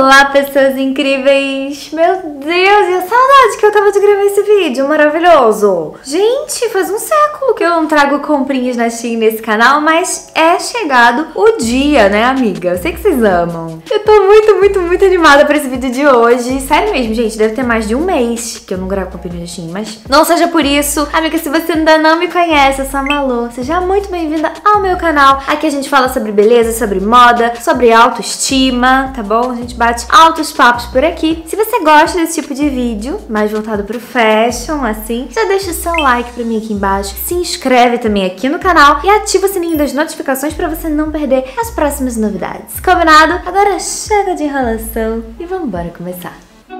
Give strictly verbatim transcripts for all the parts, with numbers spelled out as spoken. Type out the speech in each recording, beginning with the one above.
Olá, pessoas incríveis! Meu Deus, e a saudade que eu tava de gravar esse vídeo maravilhoso! Gente, faz um século que eu não trago comprinhas na Shein nesse canal, mas é chegado o dia, né, amiga? Eu sei que vocês amam. Eu tô muito, muito, muito animada pra esse vídeo de hoje. Sério mesmo, gente, deve ter mais de um mês que eu não gravo comprinhas na Shein, mas não seja por isso. Amiga, se você ainda não me conhece, eu sou a Malu. Seja muito bem-vinda ao meu canal. Aqui a gente fala sobre beleza, sobre moda, sobre autoestima, tá bom? A gente bate altos papos por aqui. Se você gosta desse tipo de vídeo, mais voltado pro fashion, assim, já deixa o seu like pra mim aqui embaixo, se inscreve também aqui no canal e ativa o sininho das notificações pra você não perder as próximas novidades. Combinado? Agora chega de enrolação e vamos embora começar.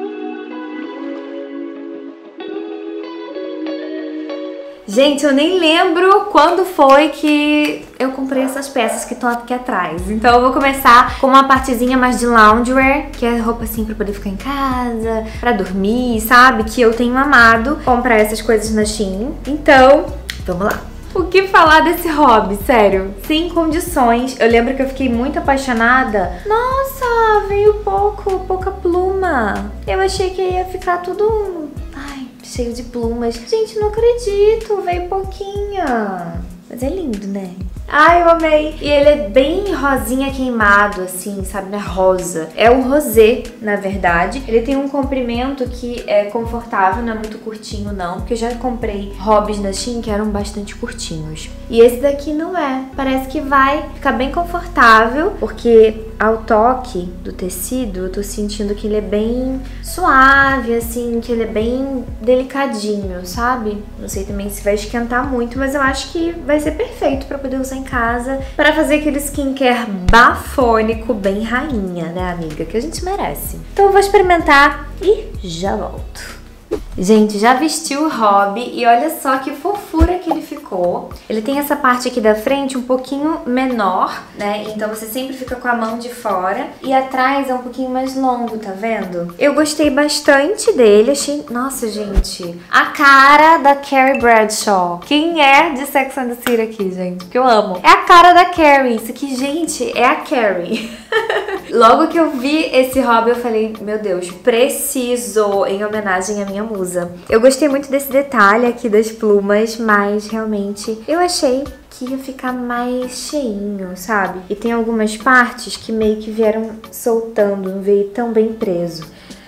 Gente, eu nem lembro quando foi que eu comprei essas peças que estão aqui atrás. Então eu vou começar com uma partezinha mais de loungewear, que é roupa assim pra poder ficar em casa, pra dormir, sabe? Que eu tenho amado comprar essas coisas na Shein. Então, vamos lá. O que falar desse hobby, sério? Sem condições. Eu lembro que eu fiquei muito apaixonada. Nossa, veio pouco, pouca pluma. Eu achei que ia ficar tudo... cheio de plumas. Gente, não acredito, veio pouquinha. Mas é lindo, né? Ai, eu amei. E ele é bem rosinha queimado, assim, sabe? Né? Rosa. É um rosé, na verdade. Ele tem um comprimento que é confortável, não é muito curtinho, não. Porque eu já comprei hobbies da Shein que eram bastante curtinhos. E esse daqui não é. Parece que vai ficar bem confortável, porque ao toque do tecido, eu tô sentindo que ele é bem suave, assim, que ele é bem delicadinho, sabe? Não sei também se vai esquentar muito, mas eu acho que vai ser perfeito pra poder usar em casa, pra fazer aquele skincare bafônico bem rainha, né, amiga? Que a gente merece. Então eu vou experimentar e já volto. Gente, já vesti o hobby e olha só que fofura que ele ficou. Ele tem essa parte aqui da frente um pouquinho menor, né? Então você sempre fica com a mão de fora. E atrás é um pouquinho mais longo, tá vendo? Eu gostei bastante dele, achei... Nossa, gente, a cara da Carrie Bradshaw. Quem é de Sex and the City aqui, gente? Que eu amo. É a cara da Carrie. Isso aqui, gente, é a Carrie. Logo que eu vi esse hobby, eu falei, meu Deus, preciso, em homenagem à minha musa. Eu gostei muito desse detalhe aqui das plumas, mas realmente eu achei que ia ficar mais cheinho, sabe? E tem algumas partes que meio que vieram soltando, não veio tão bem preso.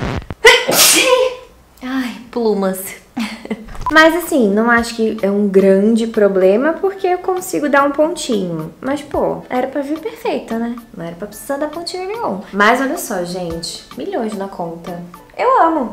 Ai, plumas. Mas assim, não acho que é um grande problema, porque eu consigo dar um pontinho. Mas, pô, era pra vir perfeita, né? Não era pra precisar dar pontinho nenhum. Mas olha só, gente, milhões na conta. Eu amo.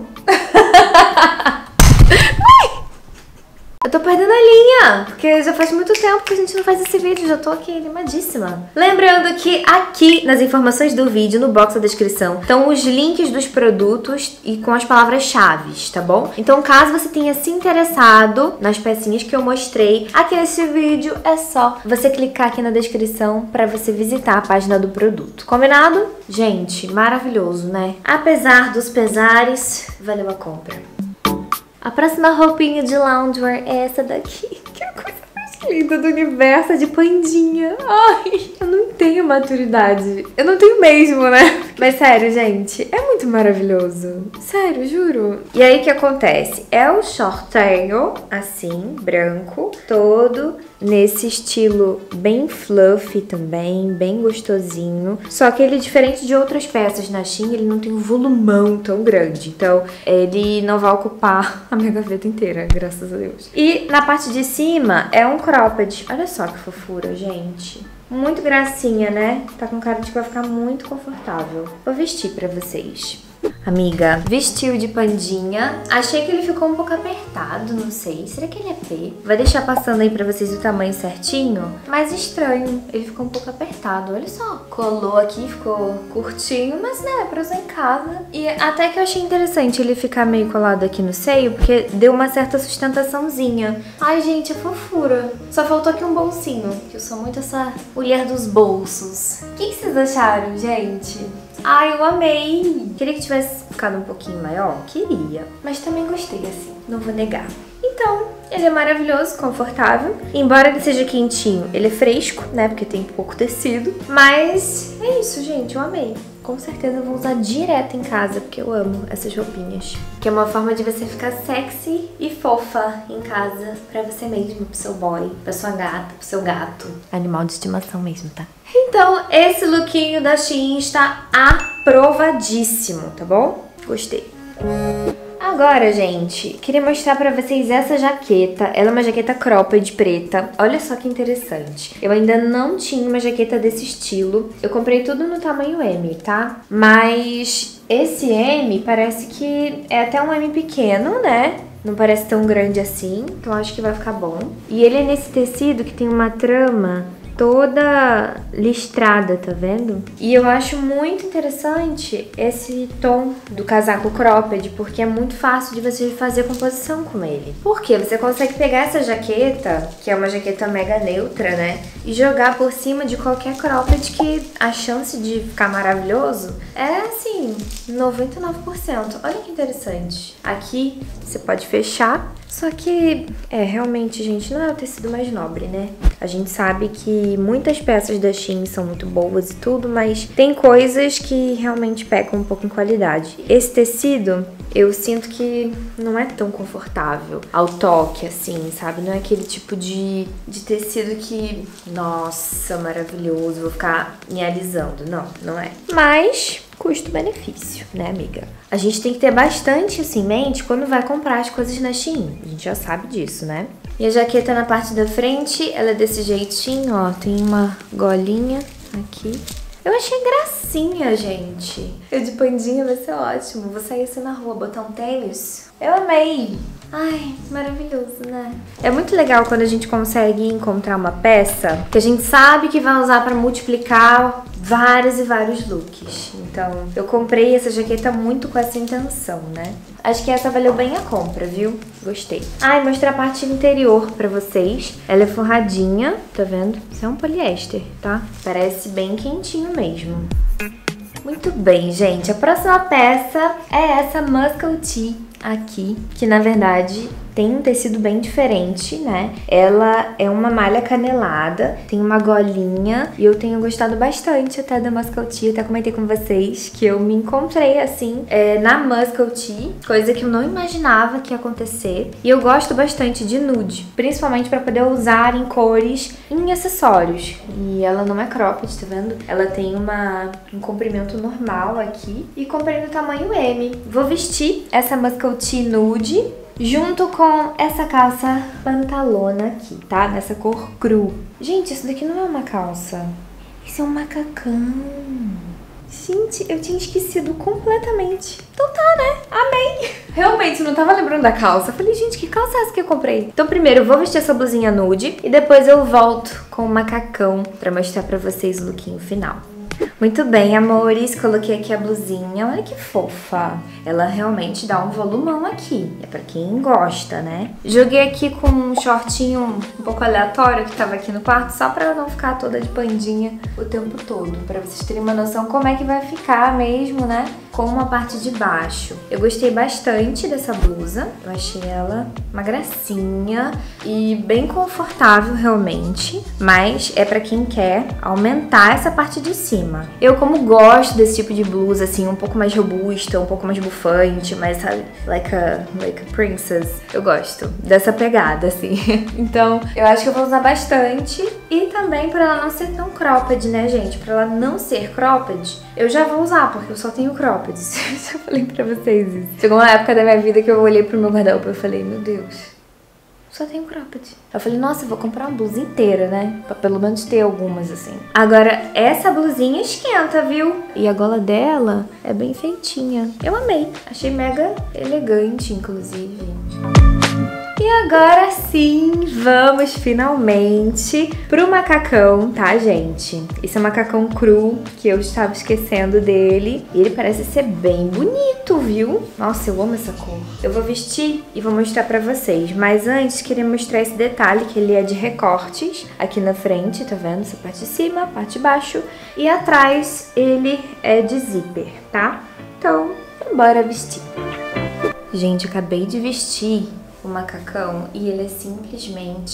Eu tô perdendo a linha, porque já faz muito tempo que a gente não faz esse vídeo, já tô aqui animadíssima. Lembrando que aqui nas informações do vídeo, no box da descrição, estão os links dos produtos e com as palavras-chave, tá bom? Então, caso você tenha se interessado nas pecinhas que eu mostrei aqui nesse vídeo, é só você clicar aqui na descrição pra você visitar a página do produto. Combinado? Gente, maravilhoso, né? Apesar dos pesares, valeu a compra. A próxima roupinha de loungewear é essa daqui. Que coisa mais linda do universo, de pandinha. Ai, eu não tenho maturidade. Eu não tenho mesmo, né? Mas sério, gente, é muito maravilhoso. Sério, juro. E aí, o que acontece? É o shortinho, assim, branco, todo nesse estilo bem fluffy também, bem gostosinho. Só que ele, diferente de outras peças na Shein, ele não tem um volumão tão grande. Então, ele não vai ocupar a minha gaveta inteira, graças a Deus. E na parte de cima é um cropped. Olha só que fofura, gente. Muito gracinha, né? Tá com cara de que vai ficar muito confortável. Vou vestir pra vocês. Amiga, vestiu de pandinha. Achei que ele ficou um pouco apertado, não sei. Será que ele é P? Vai deixar passando aí pra vocês o tamanho certinho. Mas estranho, ele ficou um pouco apertado. Olha só, colou aqui, ficou curtinho, mas né, pra usar em casa. E até que eu achei interessante ele ficar meio colado aqui no seio, porque deu uma certa sustentaçãozinha. Ai, gente, é fofura. Só faltou aqui um bolsinho, que eu sou muito essa mulher dos bolsos. O que vocês acharam, gente? Ai, eu amei! Queria que tivesse ficado um pouquinho maior? Queria. Mas também gostei, assim. Não vou negar. Então, ele é maravilhoso, confortável. Embora ele seja quentinho, ele é fresco, né? Porque tem pouco tecido. Mas é isso, gente. Eu amei. com certeza eu vou usar direto em casa, porque eu amo essas roupinhas. Que é uma forma de você ficar sexy e fofa em casa, pra você mesmo, pro seu boy, pra sua gata, pro seu gato. Animal de estimação mesmo, tá? Então, esse lookinho da Shein está aprovadíssimo, tá bom? Gostei. Agora, gente, queria mostrar pra vocês essa jaqueta. Ela é uma jaqueta cropped preta. Olha só que interessante. Eu ainda não tinha uma jaqueta desse estilo. Eu comprei tudo no tamanho M, tá? Mas esse M parece que é até um M pequeno, né? Não parece tão grande assim, então acho que vai ficar bom. E ele é nesse tecido que tem uma trama toda listrada, tá vendo? E eu acho muito interessante esse tom do casaco cropped, porque é muito fácil de você fazer composição com ele. Porque você consegue pegar essa jaqueta, que é uma jaqueta mega neutra, né? E jogar por cima de qualquer cropped, que a chance de ficar maravilhoso é, assim, noventa e nove por cento. Olha que interessante. Aqui você pode fechar. Só que, é, realmente, gente, não é o tecido mais nobre, né? A gente sabe que muitas peças da Shein são muito boas e tudo, mas tem coisas que realmente pecam um pouco em qualidade. Esse tecido, eu sinto que não é tão confortável ao toque, assim, sabe? Não é aquele tipo de, de tecido que, nossa, maravilhoso, vou ficar me alisando. Não, não é. Mas custo-benefício, né, amiga? A gente tem que ter bastante isso em mente quando vai comprar as coisas na Shein. A gente já sabe disso, né? E a jaqueta na parte da frente, ela é desse jeitinho, ó. Tem uma golinha aqui. Eu achei gracinha, gente. Eu de pandinha vai ser ótimo. Vou sair assim na rua, botar um tênis. Eu amei. Ai, maravilhoso, né? É muito legal quando a gente consegue encontrar uma peça que a gente sabe que vai usar pra multiplicar vários e vários looks. Então, eu comprei essa jaqueta muito com essa intenção, né? Acho que essa valeu bem a compra, viu? Gostei. Ah, e mostrar a parte interior pra vocês. Ela é forradinha, tá vendo? Isso é um poliéster, tá? Parece bem quentinho mesmo. Muito bem, gente. A próxima peça é essa Muscle Tee aqui, que na verdade tem um tecido bem diferente, né? Ela é uma malha canelada, tem uma golinha e eu tenho gostado bastante até da Muscle Tee. Até comentei com vocês que eu me encontrei assim é, na Muscle Tee, coisa que eu não imaginava que ia acontecer. E eu gosto bastante de nude, principalmente para poder usar em cores em acessórios. E ela não é cropped, tá vendo? Ela tem uma, um comprimento normal aqui e comprei no tamanho M. Vou vestir essa Muscle Tee nude junto com essa calça pantalona aqui, tá? Nessa cor cru. Gente, isso daqui não é uma calça. Isso é um macacão. Gente, eu tinha esquecido completamente. Então tá, né? Amei. Realmente, não tava lembrando da calça. Falei, gente, que calça é essa que eu comprei? Então primeiro eu vou vestir essa blusinha nude e depois eu volto com o macacão pra mostrar pra vocês o lookinho final. Muito bem, amores, coloquei aqui a blusinha, olha que fofa. Ela realmente dá um volumão aqui, é pra quem gosta, né? Joguei aqui com um shortinho um pouco aleatório que tava aqui no quarto, só pra não ficar toda de pandinha o tempo todo, pra vocês terem uma noção como é que vai ficar mesmo, né? Com a parte de baixo. Eu gostei bastante dessa blusa, eu achei ela uma gracinha e bem confortável realmente, mas é pra quem quer aumentar essa parte de cima. Eu, como gosto desse tipo de blusa, assim, um pouco mais robusta, um pouco mais bufante, mais, sabe, like a, like a princess, eu gosto dessa pegada, assim. Então, eu acho que eu vou usar bastante e também pra ela não ser tão cropped, né, gente? Pra ela não ser cropped, eu já vou usar, porque eu só tenho cropped. Já falei pra vocês isso. Chegou uma época da minha vida que eu olhei pro meu guarda-roupa e falei, meu Deus, só tenho cropped. Eu falei, nossa, eu vou comprar uma blusa inteira, né? Pra pelo menos ter algumas, assim. Agora, essa blusinha esquenta, viu? E a gola dela é bem feitinha. Eu amei. Achei mega elegante, inclusive, gente. E agora sim, vamos finalmente pro macacão, tá, gente? Esse é um macacão cru, que eu estava esquecendo dele. E ele parece ser bem bonito, viu? Nossa, eu amo essa cor. Eu vou vestir e vou mostrar pra vocês. Mas antes, queria mostrar esse detalhe, que ele é de recortes aqui na frente, tá vendo? Essa parte de cima, parte de baixo. E atrás, ele é de zíper, tá? Então, bora vestir. Gente, eu acabei de vestir o macacão e ele é simplesmente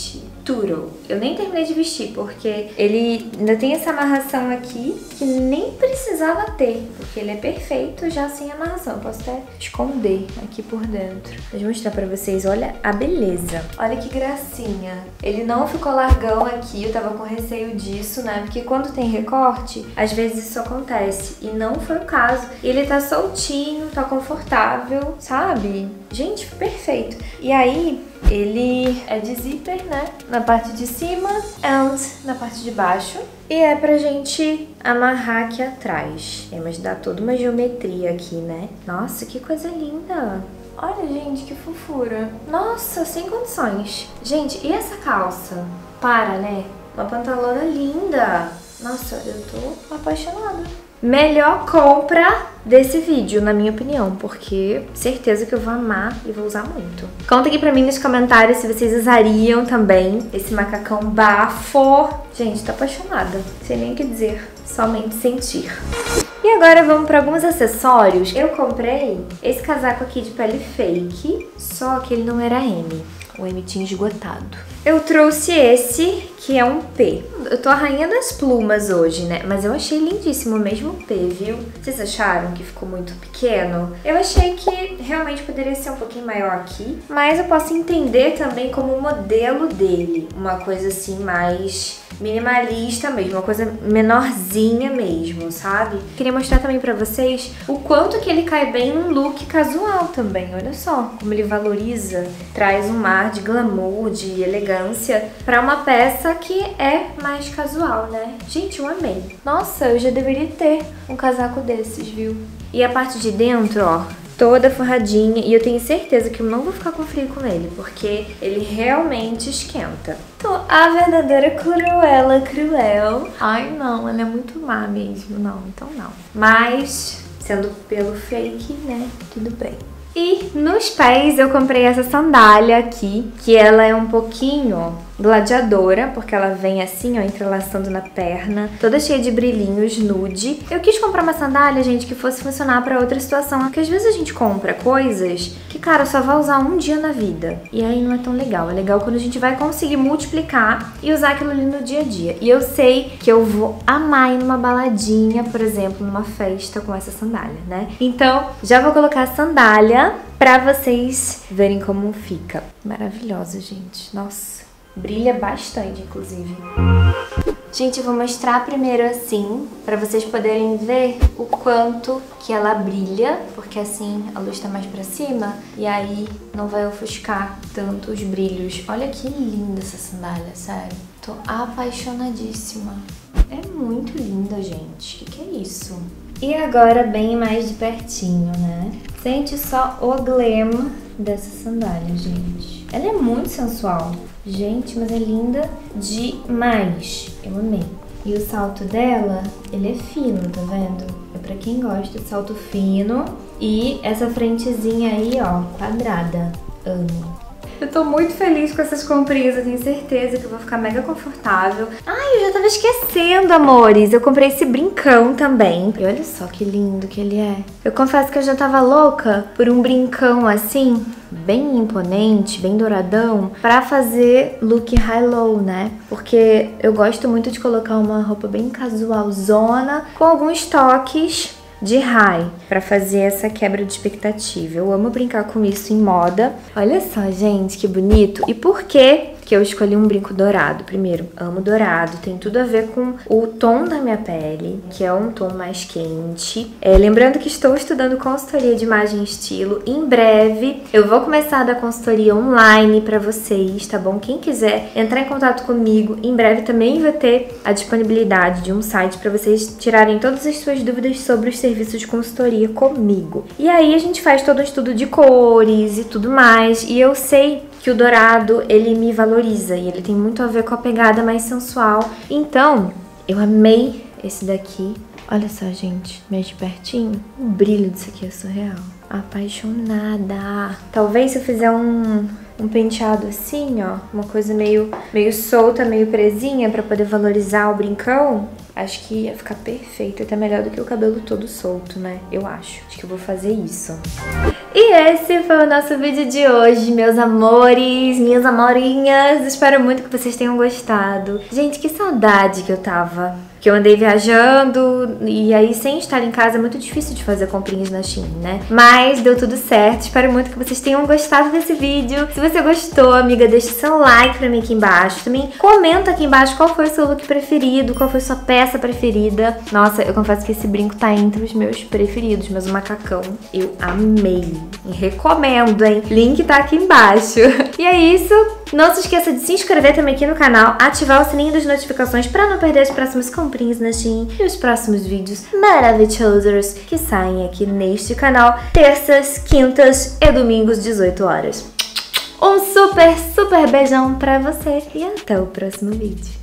tudo. Eu nem terminei de vestir, porque ele ainda tem essa amarração aqui, que nem precisava ter, porque ele é perfeito já sem amarração. Eu posso até esconder aqui por dentro. Deixa eu mostrar pra vocês, olha a beleza. Olha que gracinha. Ele não ficou largão aqui, eu tava com receio disso, né? Porque quando tem recorte, às vezes isso acontece. E não foi o caso. Ele tá soltinho, tá confortável, sabe? Gente, perfeito. E aí, ele é de zíper, né? Na parte de cima e na parte de baixo. E é pra gente amarrar aqui atrás. É, mas dá toda uma geometria aqui, né? Nossa, que coisa linda! Olha, gente, que fofura. Nossa, sem condições. Gente, e essa calça? Para, né? Uma pantalona linda. Nossa, eu tô apaixonada. Melhor compra desse vídeo, na minha opinião, porque certeza que eu vou amar e vou usar muito. Conta aqui pra mim nos comentários se vocês usariam também esse macacão bafo. Gente, tô apaixonada. Sem nem o que dizer, somente sentir. E agora vamos para alguns acessórios. Eu comprei esse casaco aqui de pele fake, só que ele não era M. O M tinha esgotado. Eu trouxe esse, que é um P. Eu tô a rainha das plumas hoje, né? Mas eu achei lindíssimo mesmo o P, viu? Vocês acharam que ficou muito pequeno? Eu achei que realmente poderia ser um pouquinho maior aqui. Mas eu posso entender também como o modelo dele. Uma coisa assim mais minimalista mesmo, uma coisa menorzinha mesmo, sabe? Queria mostrar também pra vocês o quanto que ele cai bem num look casual também. Olha só como ele valoriza, traz um mar de glamour, de elegância pra uma peça que é mais casual, né? Gente, eu amei. Nossa, eu já deveria ter um casaco desses, viu? E a parte de dentro, ó, toda forradinha, e eu tenho certeza que eu não vou ficar com frio com ele, porque ele realmente esquenta. Tô a verdadeira Cruella Cruel. Ai, não, ela é muito má mesmo, não, então não. Mas, sendo pelo fake, né, tudo bem. E nos pés eu comprei essa sandália aqui, que ela é um pouquinho gladiadora, porque ela vem assim, ó, entrelaçando na perna, toda cheia de brilhinhos, nude. Eu quis comprar uma sandália, gente, que fosse funcionar pra outra situação, porque às vezes a gente compra coisas que, cara, só vai usar um dia na vida. E aí não é tão legal. É legal quando a gente vai conseguir multiplicar e usar aquilo ali no dia a dia. E eu sei que eu vou amar ir numa baladinha, por exemplo, numa festa com essa sandália, né? Então, já vou colocar a sandália pra vocês verem como fica. Maravilhosa, gente. Nossa. Brilha bastante, inclusive. Gente, eu vou mostrar primeiro assim, pra vocês poderem ver o quanto que ela brilha, porque assim a luz tá mais pra cima e aí não vai ofuscar tanto os brilhos. Olha que linda essa sandália, sério. Tô apaixonadíssima. É muito linda, gente. O que que é isso? E agora bem mais de pertinho, né? Sente só o glam dessa sandália, gente. Ela é muito sensual. Gente, mas é linda demais. Eu amei. E o salto dela, ele é fino, tá vendo? É pra quem gosta de salto fino. E essa frentezinha aí, ó, quadrada. Amo. Eu tô muito feliz com essas comprinhas, eu tenho certeza que eu vou ficar mega confortável. Ai, eu já tava esquecendo, amores. Eu comprei esse brincão também. E olha só que lindo que ele é. Eu confesso que eu já tava louca por um brincão assim, bem imponente, bem douradão, pra fazer look high-low, né? Porque eu gosto muito de colocar uma roupa bem casualzona, com alguns toques de high, pra fazer essa quebra de expectativa. Eu amo brincar com isso em moda. Olha só, gente, que bonito. E por que que eu escolhi um brinco dourado? Primeiro, amo dourado, tem tudo a ver com o tom da minha pele, que é um tom mais quente. É, lembrando que estou estudando consultoria de imagem e estilo. Em breve, eu vou começar a dar consultoria online pra vocês, tá bom? Quem quiser entrar em contato comigo, em breve também vou ter a disponibilidade de um site pra vocês tirarem todas as suas dúvidas sobre os serviços de consultoria comigo. E aí a gente faz todo o estudo de cores e tudo mais, e eu sei que o dourado, ele me valoriza e ele tem muito a ver com a pegada mais sensual. Então, eu amei esse daqui. Olha só, gente, meio de pertinho. O brilho disso aqui é surreal. Apaixonada. Talvez se eu fizer um, um penteado assim, ó, uma coisa meio, meio solta, meio presinha, pra poder valorizar o brincão, Acho que ia ficar perfeito, até melhor do que o cabelo todo solto, né? Eu acho. Acho que eu vou fazer isso. E esse foi o nosso vídeo de hoje, meus amores, minhas amorinhas. Espero muito que vocês tenham gostado. Gente, que saudade que eu tava. Que eu andei viajando e aí sem estar em casa é muito difícil de fazer comprinhas na Shein, né? Mas deu tudo certo. Espero muito que vocês tenham gostado desse vídeo. Se você gostou, amiga, deixa seu like pra mim aqui embaixo. Também comenta aqui embaixo qual foi o seu look preferido, qual foi a sua peça preferida. Nossa, eu confesso que esse brinco tá entre os meus preferidos, mas o macacão eu amei. E recomendo, hein? Link tá aqui embaixo. E é isso. Não se esqueça de se inscrever também aqui no canal, ativar o sininho das notificações pra não perder as próximas comprinhas na Shein e os próximos vídeos maravilhosos que saem aqui neste canal, terças, quintas e domingos, dezoito horas. Um super, super beijão pra você e até o próximo vídeo.